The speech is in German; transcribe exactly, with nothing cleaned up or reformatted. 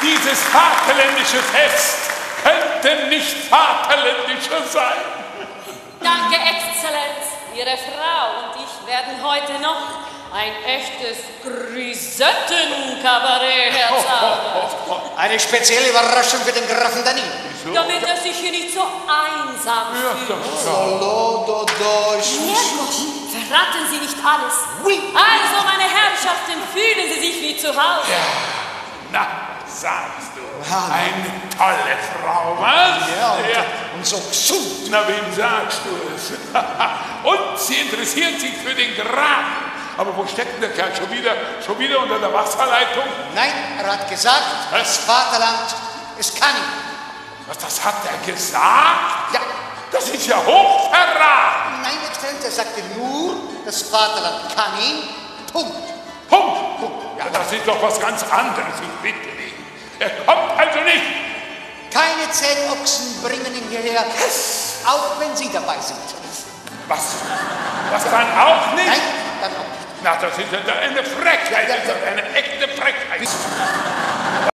dieses vaterländische Fest könnte nicht vaterländischer sein. Danke, Exzellenz. Ihre Frau und ich werden heute noch ein echtes Grisettenkabarett herzaubern. Oh, oh, oh. Eine spezielle Überraschung für den Grafen Danny. Damit er sich hier nicht so einsam fühlt. Verraten Sie nicht alles. Oui. Also, meine Herrschaften, fühlen Sie sich wie zu Hause. Ja, na, sagst du. Eine tolle Frau, was? Ja, und, ja. und so gesund. Na, wem sagst du es? Und sie interessiert sich für den Grafen. Aber wo steckt denn der Kerl? Schon wieder, schon wieder unter der Wasserleitung? Nein, er hat gesagt, das Vaterland, es kann ihn. Was, das hat er gesagt? Ja. Das ist ja Hochverrat. Nein, Exzellenz, er sagte nur, das Vaterland kann ihn. Punkt. Punkt. Punkt. Ja, das ist doch was ganz anderes, ich bitte dich. Er kommt also nicht. Keine zehn Ochsen bringen ihn hierher, auch wenn Sie dabei sind. Was? Was dann auch nicht? Nein, dann auch nicht. Na, das ist ja eine Frechheit, das ist eine echte Frechheit.